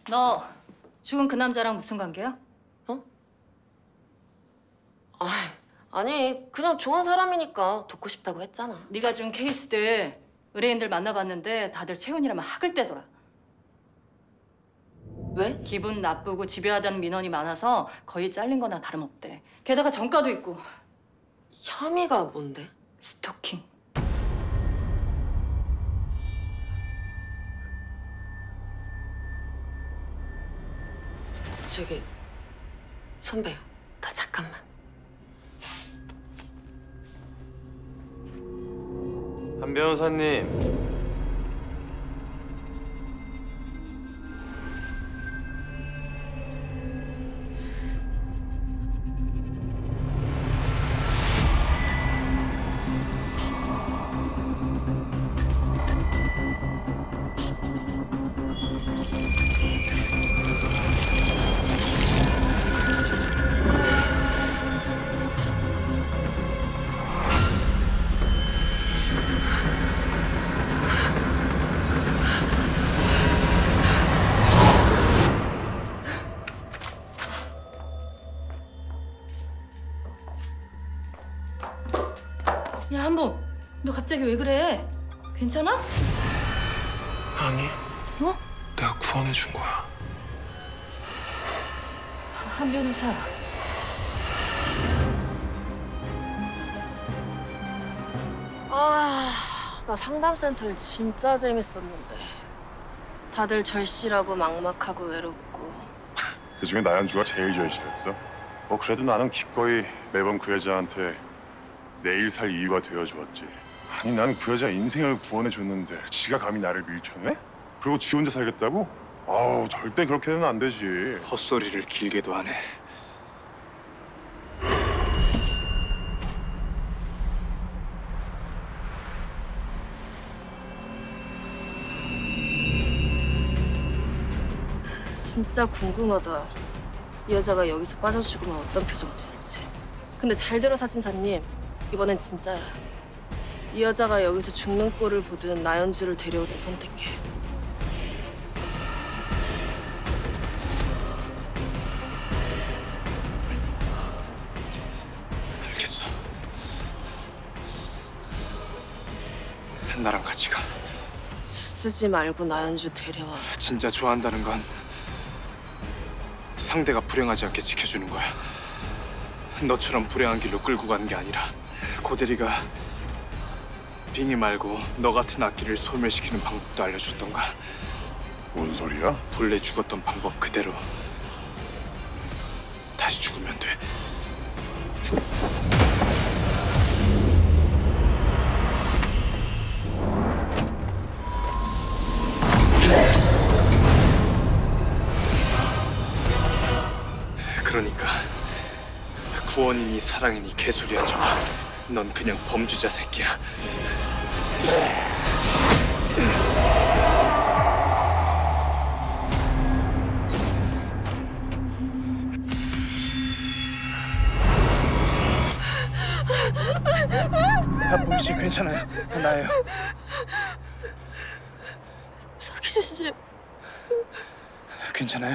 너 죽은 그 남자랑 무슨 관계야? 어? 아니 그냥 좋은 사람이니까 돕고 싶다고 했잖아. 네가 준 케이스들 의뢰인들 만나봤는데 다들 채은이라면 학을 떼더라. 왜? 기분 나쁘고 집요하다는 민원이 많아서 거의 잘린 거나 다름없대. 게다가 전과도 있고. 혐의가 뭔데? 스토킹. 저기 선배, 나 잠깐만. 한 변호사님. 야, 한봉. 너 갑자기 왜 그래? 괜찮아? 아니, 어? 내가 구원해 준 거야. 한 변호사. 나 상담센터 진짜 재밌었는데. 다들 절실하고 막막하고 외롭고. 그중에 나연주가 제일 절실했어. 그래도 나는 기꺼이 매번 그 여자한테 내일 살 이유가 되어주었지. 아니 난 그 여자 인생을 구원해줬는데 지가 감히 나를 밀쳐내? 그리고 지 혼자 살겠다고? 아우 절대 그렇게는 안 되지. 헛소리를 길게도 하네. 진짜 궁금하다. 이 여자가 여기서 빠져 죽으면 어떤 표정 지을지. 근데 잘 들어 사진사님, 이번엔 진짜야. 이 여자가 여기서 죽는 꼴을 보든 나연주를 데려오든 선택해. 알겠어. 나랑 같이 가. 쓰지 말고 나연주 데려와. 진짜 좋아한다는 건 상대가 불행하지 않게 지켜주는 거야. 너처럼 불행한 길로 끌고 가는 게 아니라 고대리가 빙의 말고 너 같은 악기를 소멸시키는 방법도 알려줬던가. 뭔 소리야? 본래 죽었던 방법 그대로 다시 죽으면 돼. 그러니까 구원이니 사랑이니 개소리 하지 마. 넌 그냥 범죄자 새끼야. 한봉 씨 괜찮아요. 나예요. 서기주 씨. 괜찮아요.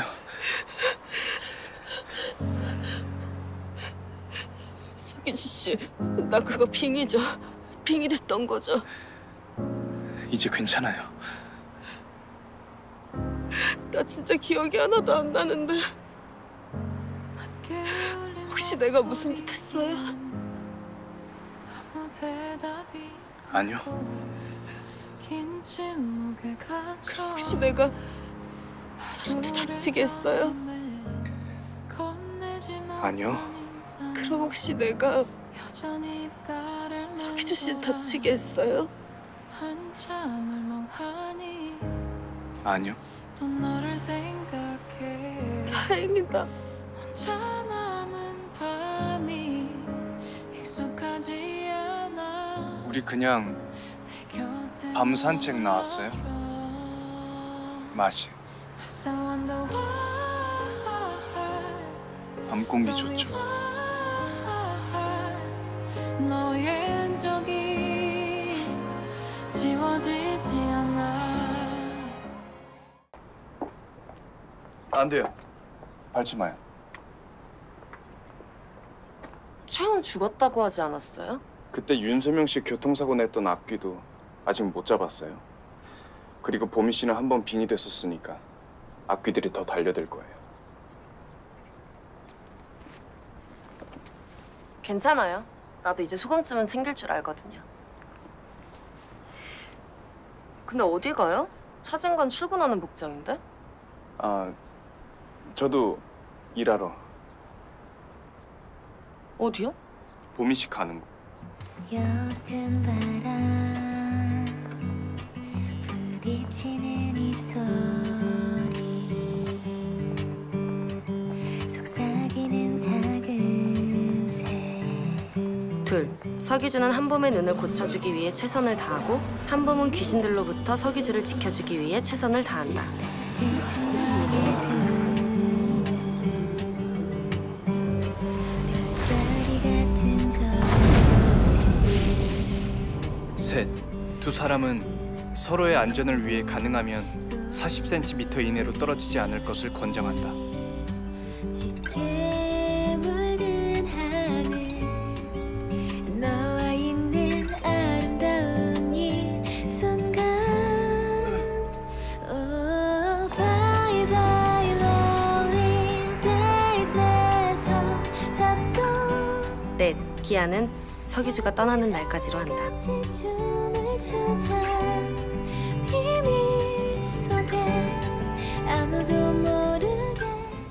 서기주 씨, 나 그거 빙의죠. 빙의 됐던 거죠. 이제 괜찮아요. 나 진짜 기억이 하나도 안 나는데. 혹시 내가 무슨 짓 했어요? 아니요. 그럼 혹시 내가 사람들 다치게 했어요? 아니요. 그럼 혹시 내가 서기주 씨 다치게 했어요? 아니요. 다행이다. 우리 그냥 밤 산책 나왔어요. 맛이. 밤 공기 좋죠. 너의 흔적이 지워지지 않아. 안 돼요. 밟지 마요. 최영 죽었다고 하지 않았어요? 그때 윤세명 씨 교통사고 냈던 악귀도 아직 못 잡았어요. 그리고 보미 씨는 한 번 빙이 됐었으니까 악귀들이 더 달려들 거예요. 괜찮아요. 나도 이제 소금쯤은 챙길 줄 알거든요. 근데 어디 가요? 사진관 출근하는 복장인데? 아, 저도 일하러 어디요? 보미 씨 가는 거. 옅은 바람 부딪히는 입술이 속삭이는 작은 새 둘, 서기주는 한봄의 눈을 고쳐주기 위해 최선을 다하고 한봄은 귀신들로부터 서기주를 지켜주기 위해 최선을 다한다. 따뜻한 너의 두눈 별자리 같은 저 셋, 두 사람은 서로의 안전을 위해 가능하면 40cm 이내로 떨어지지 않을 것을 권장한다. 짙게 물든 하늘 너와 있는 아름다운 이 순간 Oh bye bye lonely days 내서 잡던 넷, 기아는 서기주가 떠나는 날까지로 한다. 같이 춤을 추자 비밀 속에 아무도 모르게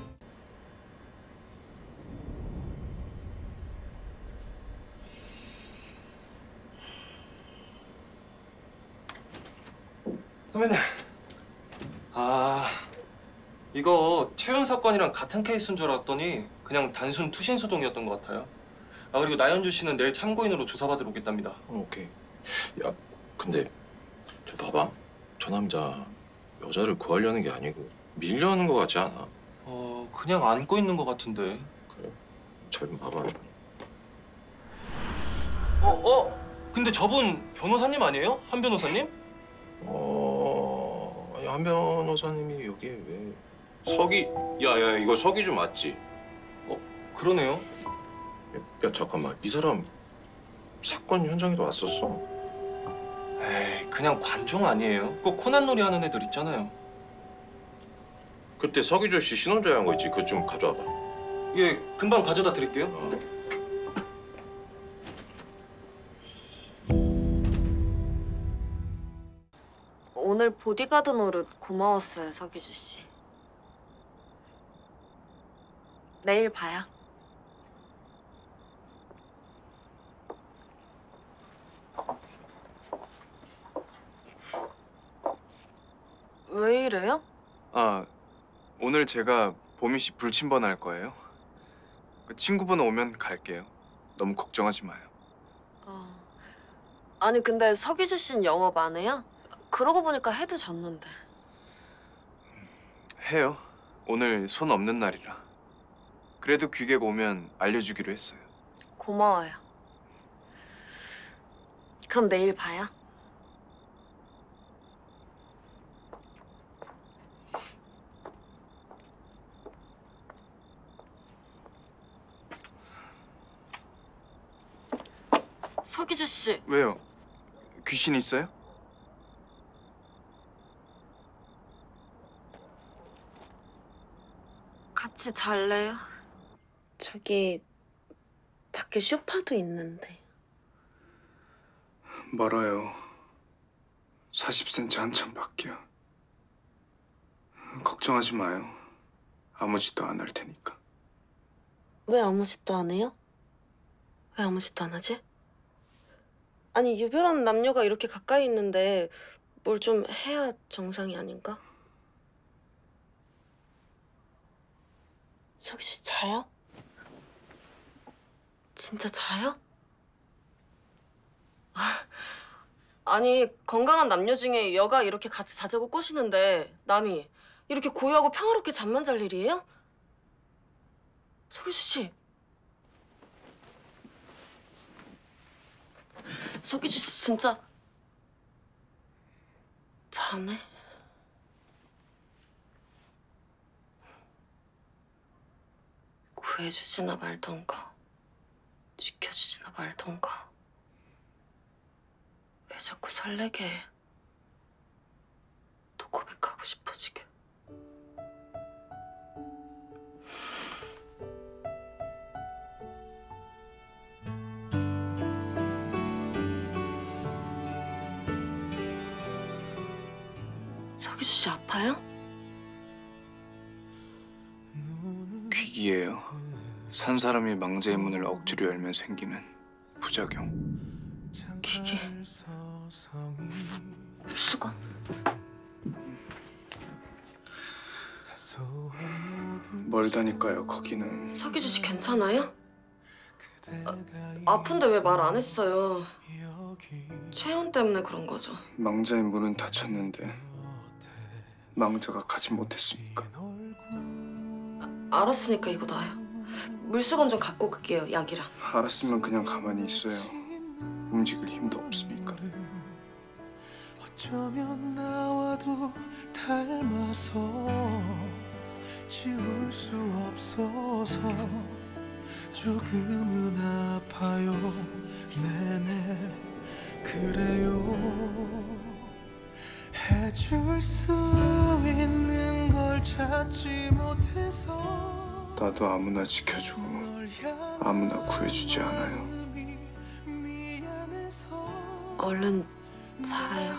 선배님. 이거 최윤 사건이랑 같은 케이스인 줄 알았더니 그냥 단순 투신 소송이었던 것 같아요. 그리고 나연주 씨는 내일 참고인으로 조사받으러 오겠답니다. 오케이. 야, 근데 저 봐봐. 저 남자 여자를 구하려는 게 아니고 밀려는 거 같지 않아? 그냥 안고 있는 것 같은데. 그래? 잘 좀 봐봐 좀. 근데 저분 변호사님 아니에요? 한 변호사님? 아니, 한 변호사님이 여기 왜? 서기, 야야 이거 서기주 맞지? 그러네요. 야 잠깐만, 이 사람 사건 현장에도 왔었어. 에이, 그냥 관종 아니에요. 꼭 코난놀이 하는 애들 있잖아요. 그때 서기주 씨 신혼여행 한 거 있지? 그거 좀 가져와봐. 예, 금방 가져다 드릴게요. 오늘 보디가드 노릇 고마웠어요, 서기주 씨. 내일 봐요. 왜 이래요? 오늘 제가 보미 씨 불침번 할 거예요. 그 친구분 오면 갈게요. 너무 걱정하지 마요. 아니 근데 서기주 씨는 영업 안 해요? 그러고 보니까 해도 졌는데. 해요. 오늘 손 없는 날이라. 그래도 귀객 오면 알려주기로 했어요. 고마워요. 그럼 내일 봐요. 서기주 씨. 왜요? 귀신 있어요? 같이 잘래요? 저기 밖에 소파도 있는데. 멀어요. 40cm 한참 밖이야. 걱정하지 마요. 아무 짓도 안 할 테니까. 왜 아무 짓도 안 해요? 왜 아무 짓도 안 하지? 아니 유별한 남녀가 이렇게 가까이 있는데 뭘 좀 해야 정상이 아닌가? 서기주 씨 자요? 진짜 자요? 아니 건강한 남녀 중에 여가 이렇게 같이 자자고 꼬시는데 남이 이렇게 고요하고 평화롭게 잠만 잘 일이에요? 서기주 씨. 서기주 씨 진짜 자네? 구해주지나 말던가 지켜주지나 말던가. 왜 자꾸 설레게 해? 또 고백하고 싶어지게. 서기주 씨 아파요? 귀기예요. 산 사람이 망자의 문을 억지로 열면 생기는 부작용. 기계. 물수건? 멀다니까요. 거기는. 서기주 씨 괜찮아요? 아픈데 왜 말 안 했어요? 체온 때문에 그런 거죠. 망자의 문은 닫혔는데 망자가 가지 못했으니까. 알았으니까 이거 놔요. 물수건 좀 갖고 올게요, 약이랑. 알았으면 그냥 가만히 있어요. 움직일 힘도 없으니까. 어쩌면 나와도 닮아서 지울 수 없어서 조금은 아파요. 네네 그래요. 해줄 수 있는 걸 찾지 못해서 나도 아무나 지켜주고 아무나 구해주지 않아요. 얼른 자요.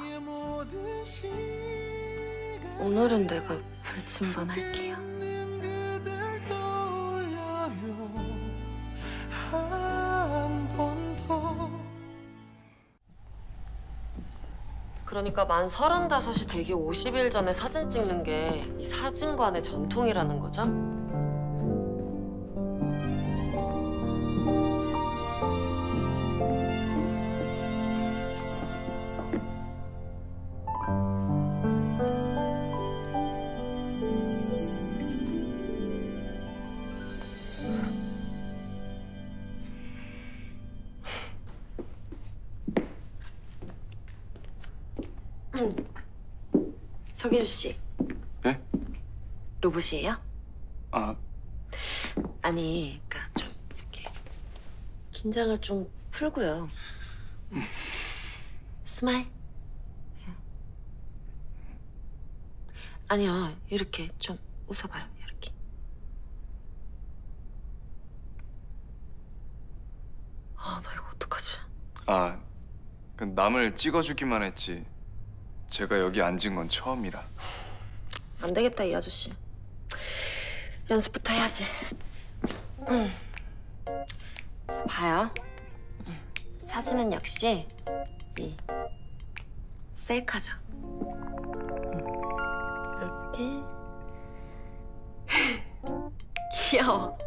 오늘은 내가 불침번 할게요. 그러니까 만 35이 되기 50일 전에 사진 찍는 게 이 사진관의 전통이라는 거죠? 서기주 씨. 네? 로봇이에요? 아, 아니, 그러니까 좀 이렇게 긴장을 좀 풀고요. 스마일. 아니요, 이렇게 좀 웃어봐요, 이렇게. 아, 나 이거 어떡하지? 아, 남을 찍어주기만 했지. 제가 여기 앉은 건 처음이라. 안 되겠다, 이 아저씨. 연습부터 해야지. 자, 봐요. 사진은 역시 이 셀카죠. 이렇게. 귀여워.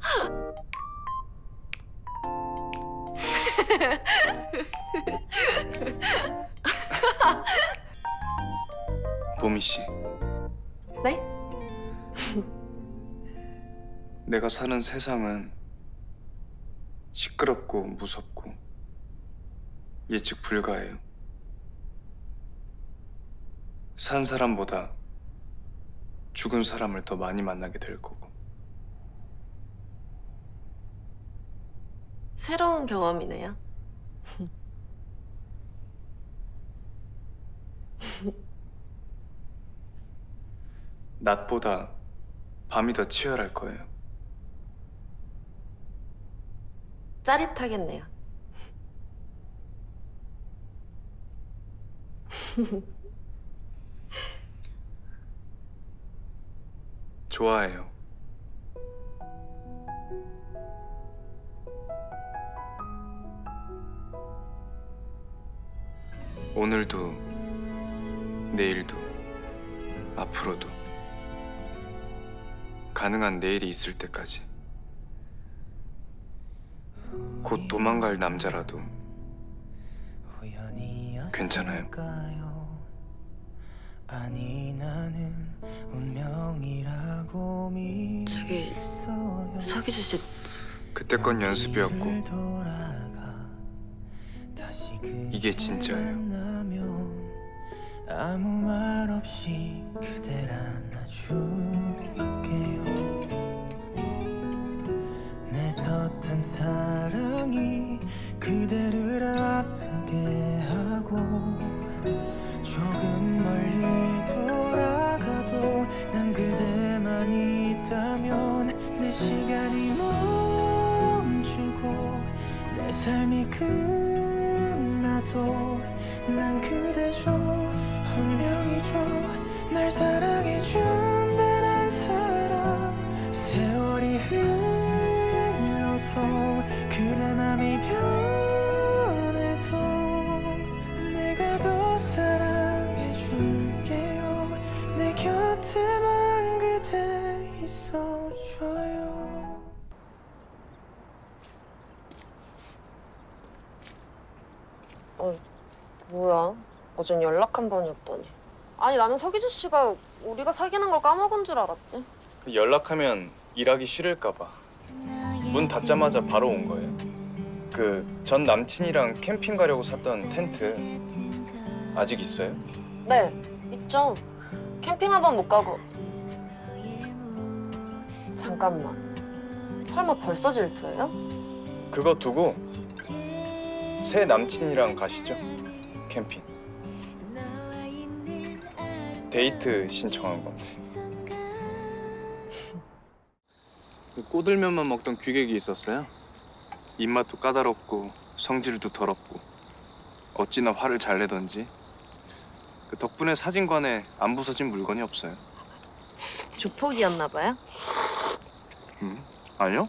보미 씨, 네? 내가 사는 세상은 시끄럽고 무섭고 예측 불가해요. 산 사람보다 죽은 사람을 더 많이 만나게 될 거고. 새로운 경험이네요. 낮보다 밤이 더 치열할 거예요. 짜릿하겠네요. 좋아해요. 오늘도, 내일도, 앞으로도 가능한 내일이 있을 때까지. 곧 도망갈 남자라도 괜찮아요. 아니 나는 운명이라고 믿어요. 저기 서기주 씨 그때 건 연습이었고 이게 진짜예요. 아무 말 없이 그댈 안아줄게요. 있었던 사랑이 그대를 아프게 하고 조금 멀리 돌아가도 난 그대만 있다면 내 시간이 멈추고 내 삶이 끝나도 난 그대죠. 운명이죠. 날 사랑해준다는 사람 세월이 흘러서 그대 맘이 변해서 내가 더 사랑해줄게요. 내 곁에만 그대 있어줘요. 뭐야? 어젠 연락 한 번이었더니. 아니 나는 서기주 씨가 우리가 사귀는 걸 까먹은 줄 알았지. 연락하면 일하기 싫을까 봐. 문 닫자마자 바로 온 거예요. 그 전 남친이랑 캠핑 가려고 샀던 텐트 아직 있어요? 네, 있죠. 캠핑 한 번 못 가고. 잠깐만. 설마 벌써 질투해요? 그거 두고 새 남친이랑 가시죠. 캠핑. 데이트 신청한 건데. 꼬들면만 먹던 귀객이 있었어요. 입맛도 까다롭고 성질도 더럽고 어찌나 화를 잘 내던지. 그 덕분에 사진관에 안 부서진 물건이 없어요. 조폭이었나 봐요? 아니요.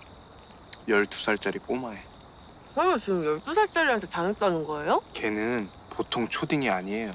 12살짜리 꼬마애. 설마 지금 12살짜리한테 당했다는 거예요? 걔는 보통 초딩이 아니에요.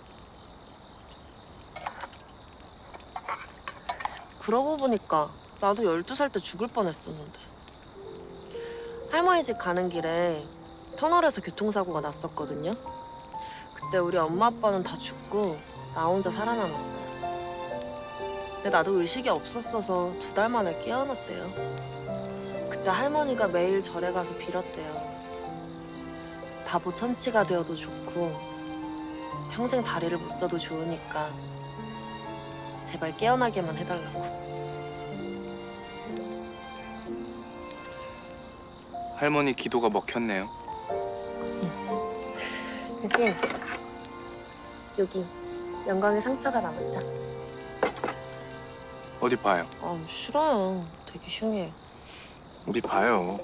그러고 보니까 나도 12살 때 죽을 뻔했었는데. 할머니 집 가는 길에 터널에서 교통사고가 났었거든요. 그때 우리 엄마 아빠는 다 죽고 나 혼자 살아남았어요. 근데 나도 의식이 없었어서 2달 만에 깨어났대요. 그때 할머니가 매일 절에 가서 빌었대요. 바보 천치가 되어도 좋고 평생 다리를 못 써도 좋으니까 제발 깨어나게만 해달라고. 할머니 기도가 먹혔네요. 대신 여기 영광의 상처가 남았죠? 어디 봐요? 아 싫어요. 되게 흉해. 어디 봐요.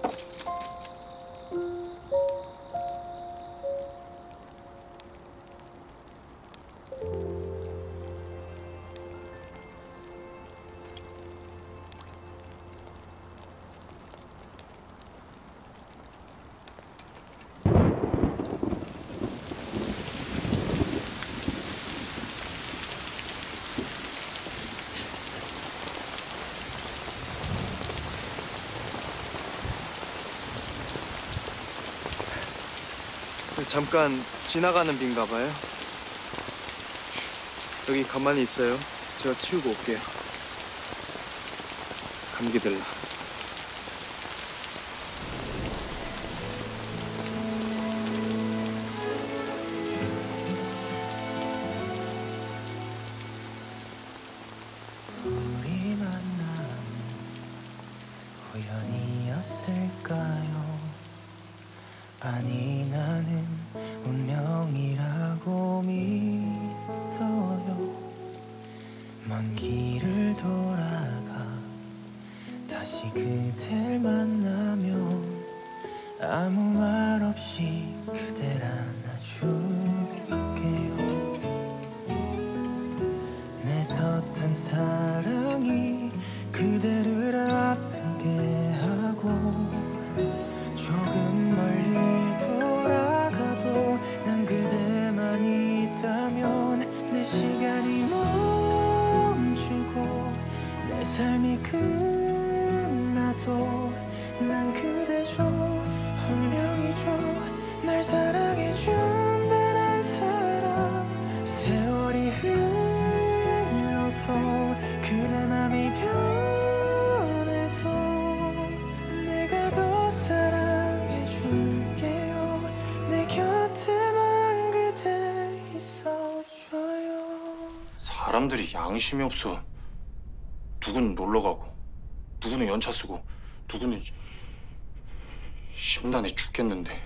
잠깐 지나가는 빈가 봐요. 여기 가만히 있어요. 제가 치우고 올게요. 감기 들라. 우리 만남은 우연이었을까요? 아니 나는 운명이라고 믿어요. 먼 길을 돌아가 다시 그댈 만나면 아무 말 없이 그댈 안아줄게요. 내 섰던 사랑이 그대를 아프게 하고 조금 멀리 돌아가도 난 그대만 있다면 내 시간이 멈추고 내 삶이 끝나도 난 그대죠. 운명이죠. 날 사랑해준다는 사람 세월이 흘러서 그대 맘이 변해서 내가 더 사랑해줄게요. 내 곁에만 그대 있어줘요. 사람들이 양심이 없어. 누구는 놀러 가고, 누구는 연차 쓰고, 누구는 심란해 죽겠는데.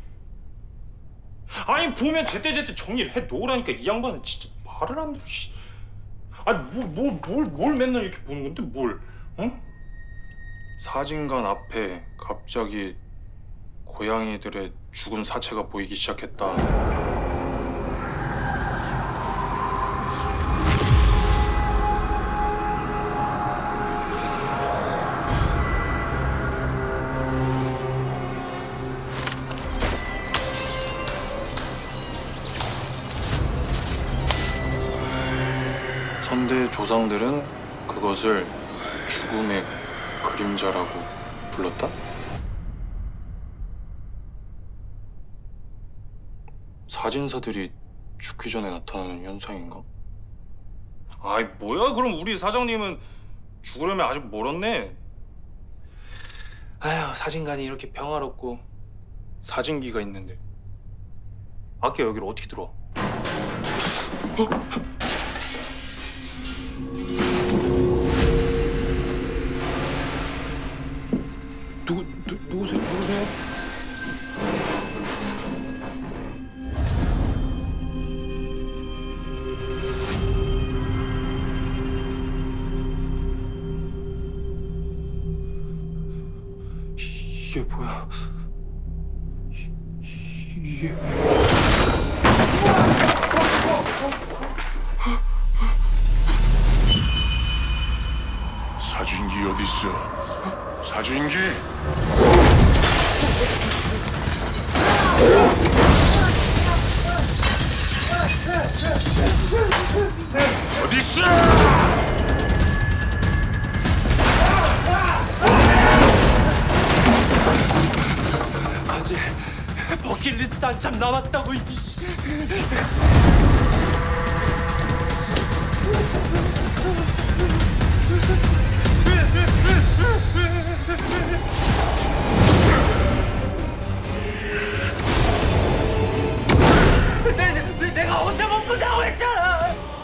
아니 보면 제때제때 정리를 해 놓으라니까. 이 양반은 진짜 말을 안 들어. 씨. 아니 뭘 맨날 이렇게 보는 건데 뭘? 응? 사진관 앞에 갑자기 고양이들의 죽은 사체가 보이기 시작했다. 선대 조상들은 그것을 죽음의 그림자라고 불렀다? 사진사들이 죽기 전에 나타나는 현상인가? 아이 뭐야? 그럼 우리 사장님은 죽으려면 아직 멀었네. 아휴, 사진관이 이렇게 평화롭고 사진기가 있는데 아까 여기를 어떻게 들어와? 누구세요? 이게 뭐야? 이게... 사진기 어디 있어? 사진기. 어디 있어? 아직 버킷리스트 한참 남았다고. 내가 혼자 못 본다고 했잖아.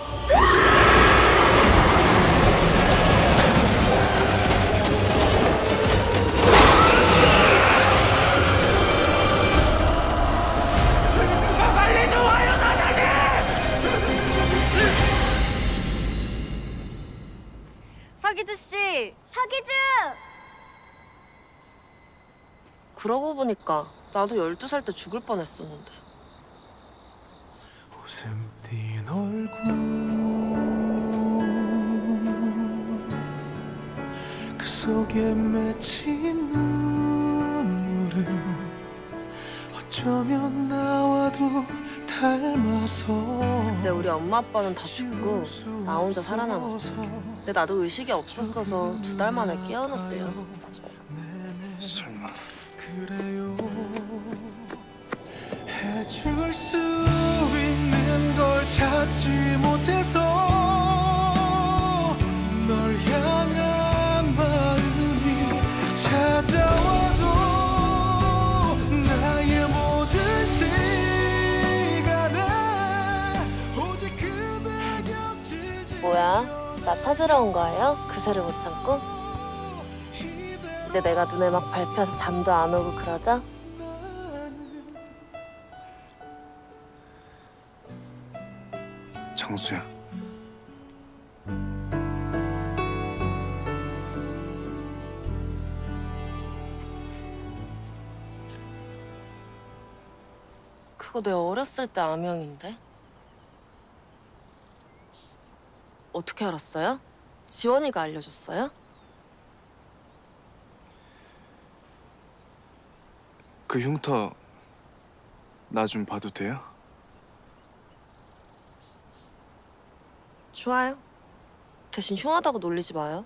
빨리 좀 와요, 사장님! 서기주 씨. 서기주! 그러고 보니까 나도 12살 때 죽을 뻔했었는데. 웃음 띤 얼굴 그 속에 맺힌 눈물은 어쩌면 나와도 닮아서. 근데 우리 엄마 아빠는 다 죽고 나 혼자 살아남았어. 근데 나도 의식이 없었어서 2달 만에 깨어났대요. 설마... 그래요. 해줄 수 있는 걸 찾지 못해서 널 향한 마음이 찾아와도 나의 모든 시간에 오직 그대 곁을 뭐야? 나 찾으러 온 거예요? 그새를 못 참고? 이제 내가 눈에 막 밟혀서 잠도 안 오고 그러죠? 정수야. 그거 내 어렸을 때 암형인데? 어떻게 알았어요? 지원이가 알려줬어요? 그 흉터 나 좀 봐도 돼요? 좋아요. 대신 흉하다고 놀리지 마요.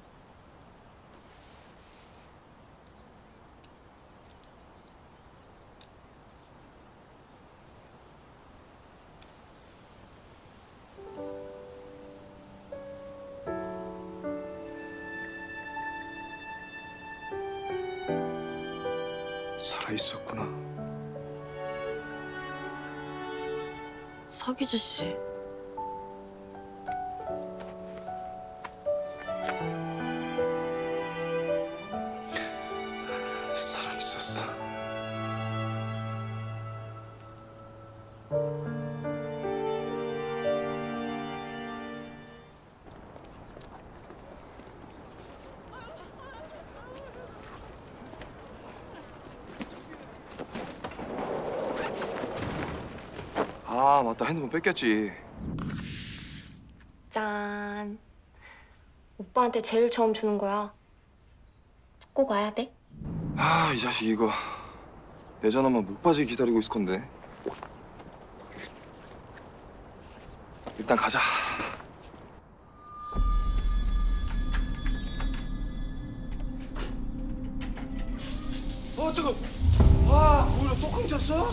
살아 있었구나. 서기주 씨. 살아 있었어. 아 맞다, 핸드폰 뺏겼지. 짠. 오빠한테 제일 처음 주는 거야. 꼭 와야 돼. 아, 이 자식 이거 내 전화만 못 빠지게 기다리고 있을 건데. 일단 가자. 저거 와 오히려 또 끊겼어?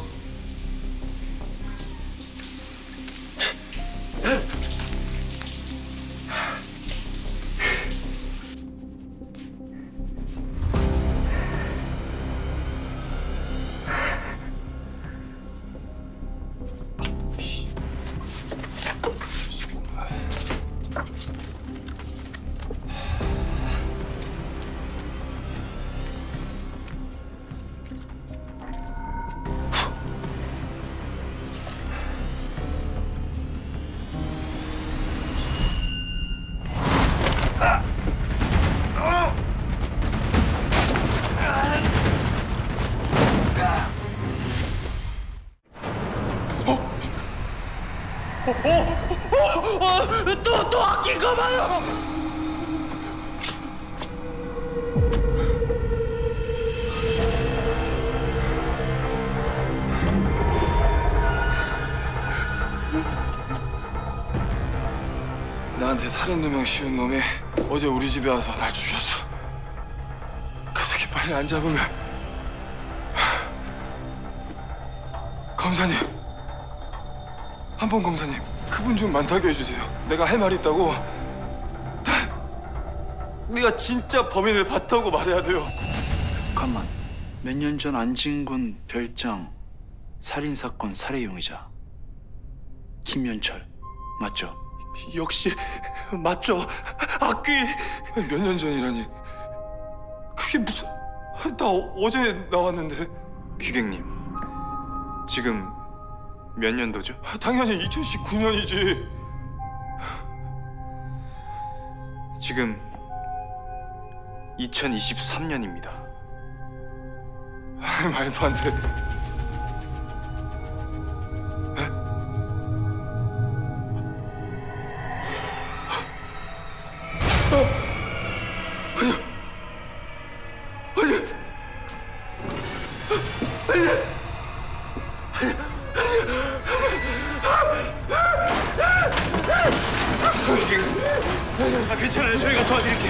또 아낀 거 봐요. 나한테 살인 누명 씌운 놈이 어제 우리 집에 와서 날 죽였어. 그 새끼 빨리 안 잡으면. 검사님, 한번 검사님, 그분 좀 만나게 해주세요. 내가 할 말 있다고. 네가 진짜 범인을 봤다고 말해야 돼요. 잠깐만, 몇 년 전 안진군 별장 살인사건 살해 용의자 김연철 맞죠? 역시 맞죠. 악귀. 몇 년 전이라니. 그게 무슨... 나 어제 나왔는데. 귀객님, 지금 몇 년도죠? 당연히 2019년이지. 지금 2023년입니다. 말도 안 돼. 괜찮아요. 저희가 도와드릴게요.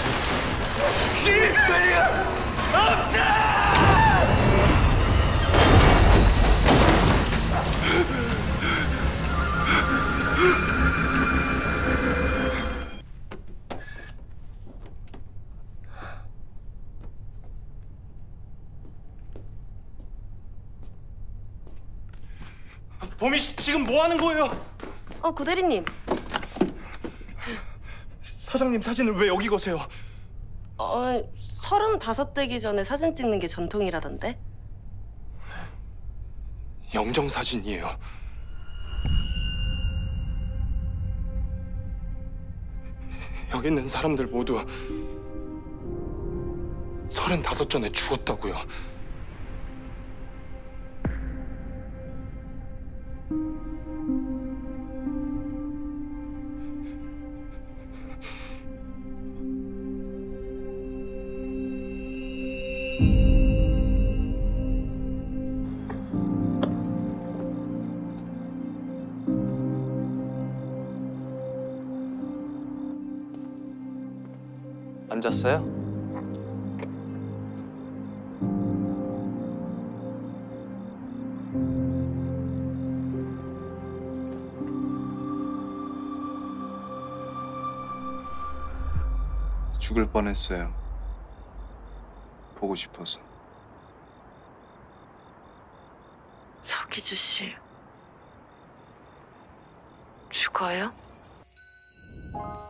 보미 씨 지금 뭐 하는 거예요? 고 대리님. 사장님 사진을 왜 여기 거세요? 35 되기 전에 사진 찍는 게 전통이라던데. 영정 사진이에요. 여기 있는 사람들 모두 35 전에 죽었다고요. 앉았어요? 죽을 뻔했어요. 보고 싶어서. 서기주 씨 죽어요?